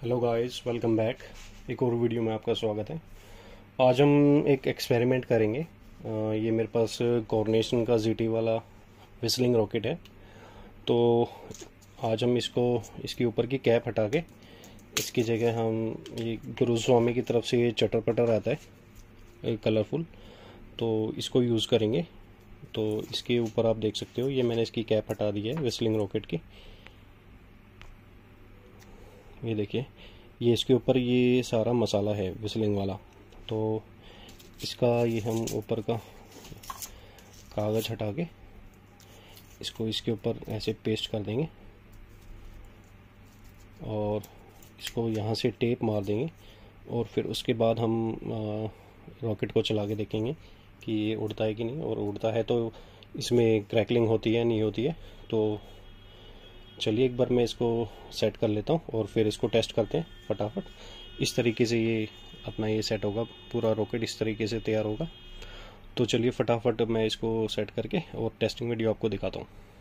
Hello guys, welcome back. एक और video में आपका स्वागत है। आज हम एक एक्सपेरिमेंट करेंगे। ये मेरे पास कॉर्नेशन का जीटी वाला विस्लिंग रॉकेट है। तो आज हम इसके ऊपर की कैप हटा के इसकी जगह हम ये गुरुस्वामी की तरफ से ये चटर पटर आता है कलरफुल, तो इसको यूज़ करेंगे। तो इसके ऊपर आप देख सकते हो, ये मैंने इसकी कैप हटा दी है विस्लिंग रॉकेट की। ये देखिए, ये इसके ऊपर ये सारा मसाला है विस्लिंग वाला। तो इसका ये हम ऊपर का कागज़ हटा के इसको इसके ऊपर ऐसे पेस्ट कर देंगे और इसको यहाँ से टेप मार देंगे। और फिर उसके बाद हम रॉकेट को चला के देखेंगे कि ये उड़ता है कि नहीं, और उड़ता है तो इसमें क्रैकलिंग होती है नहीं होती है। तो चलिए एक बार मैं इसको सेट कर लेता हूँ और फिर इसको टेस्ट करते हैं फटाफट। इस तरीके से ये अपना ये सेट होगा, पूरा रॉकेट इस तरीके से तैयार होगा। तो चलिए फटाफट मैं इसको सेट करके और टेस्टिंग वीडियो आपको दिखाता हूँ।